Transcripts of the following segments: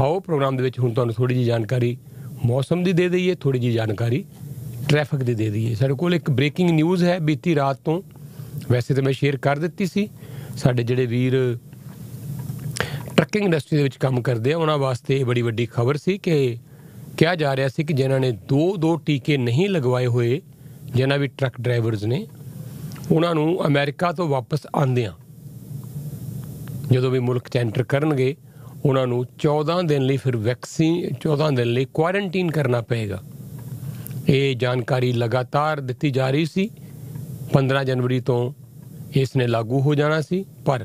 आओ प्रोग्राम ਦੇ ਵਿੱਚ ਹੁਣ ਤੁਹਾਨੂੰ ਥੋੜੀ ਜਿਹੀ ਜਾਣਕਾਰੀ ਮੌਸਮ ਦੀ ਦੇ ਦਈਏ, ਥੋੜੀ ਜਿਹੀ ਜਾਣਕਾਰੀ ਟ੍ਰੈਫਿਕ ਦੀ ਦੇ ਦਈਏ। ਸਾਡੇ ਕੋਲ ਇੱਕ ਬ੍ਰੇਕਿੰਗ ਨਿਊਜ਼ ਹੈ ਬੀਤੀ ਰਾਤ ਤੋਂ, ਵੈਸੇ ਤਾਂ ਮੈਂ ਸ਼ੇਅਰ ਕਰ ਦਿੱਤੀ ਸੀ। ਸਾਡੇ ਜਿਹੜੇ ਵੀਰ ਟਰੱਕਿੰਗ ਇੰਡਸਟਰੀ ਦੇ ਵਿੱਚ ਕੰਮ ਕਰਦੇ ਆ ਉਹਨਾਂ ਵਾਸਤੇ ਬੜੀ ਵੱਡੀ ਖਬਰ ਸੀ ਕਿ ਕਿਹਾ ਜਾ ਰਿਹਾ ਸੀ ਕਿ ਜਿਨ੍ਹਾਂ ਨੇ ਦੋ ਟੀਕੇ ਨਹੀਂ ਲਗਵਾਏ ਹੋਏ, ਜਿਨ੍ਹਾਂ ਵੀ ਟਰੱਕ ਡਰਾਈਵਰਸ ਨੇ, ਉਹਨਾਂ ਨੂੰ ਅਮਰੀਕਾ ਤੋਂ ਵਾਪਸ ਆਉਂਦਿਆਂ ਜਦੋਂ ਵੀ ਮੁਲਕ 'ਚ ਐਂਟਰ ਕਰਨਗੇ ਉਹਨਾਂ ਨੂੰ 14 ਦਿਨ ਲਈ ਫਿਰ 14 ਦਿਨ ਲਈ ਕੁਆਰੰਟੀਨ ਕਰਨਾ ਪਏਗਾ। ਇਹ ਜਾਣਕਾਰੀ ਲਗਾਤਾਰ ਦਿੱਤੀ ਜਾ ਰਹੀ ਸੀ। 15 ਜਨਵਰੀ ਤੋਂ ਇਸ ਨੇ ਲਾਗੂ ਹੋ ਜਾਣਾ ਸੀ, ਪਰ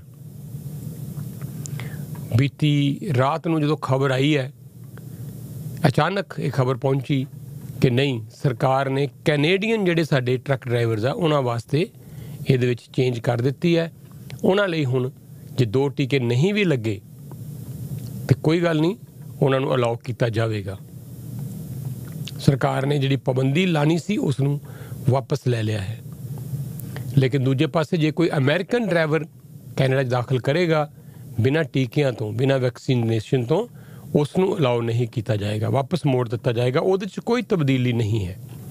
ਬੀਤੀ ਰਾਤ ਨੂੰ ਜਦੋਂ ਖਬਰ ਆਈ ਹੈ, ਅਚਾਨਕ ਇਹ ਖਬਰ ਪਹੁੰਚੀ ਕਿ ਨਹੀਂ, ਸਰਕਾਰ ਨੇ ਕੈਨੇਡੀਅਨ ਜਿਹੜੇ ਸਾਡੇ ਟਰੱਕ ਡਰਾਈਵਰਸ ਆ ਉਹਨਾਂ ਵਾਸਤੇ ਇਹਦੇ ਵਿੱਚ ਚੇਂਜ ਕਰ ਦਿੱਤੀ ਹੈ। ਉਹਨਾਂ ਲਈ ਹੁਣ ਜੇ 2 ਟੀਕੇ ਨਹੀਂ ਵੀ ਲੱਗੇ ਤਾਂ ਕੋਈ ਗੱਲ ਨਹੀਂ, ਉਹਨਾਂ ਨੂੰ ਅਲਾਓ ਕੀਤਾ ਜਾਵੇਗਾ। ਸਰਕਾਰ ਨੇ ਜਿਹੜੀ ਪਾਬੰਦੀ ਲਾਣੀ ਸੀ ਉਸ ਨੂੰ ਵਾਪਸ ਲੈ ਲਿਆ ਹੈ। ਲੇਕਿਨ ਦੂਜੇ ਪਾਸੇ ਜੇ ਕੋਈ ਅਮਰੀਕਨ ਡਰਾਈਵਰ ਕੈਨੇਡਾ 'ਚ ਦਾਖਲ ਕਰੇਗਾ ਬਿਨਾਂ ਟੀਕਿਆਂ ਤੋਂ, ਬਿਨਾਂ ਵੈਕਸੀਨੇਸ਼ਨ ਤੋਂ, ਉਸ ਨੂੰ ਅਲਾਓ ਨਹੀਂ ਕੀਤਾ ਜਾਏਗਾ, ਵਾਪਸ ਮੋੜ ਦਿੱਤਾ ਜਾਏਗਾ। ਉਹਦੇ 'ਚ ਕੋਈ ਤਬਦੀਲੀ ਨਹੀਂ ਹੈ।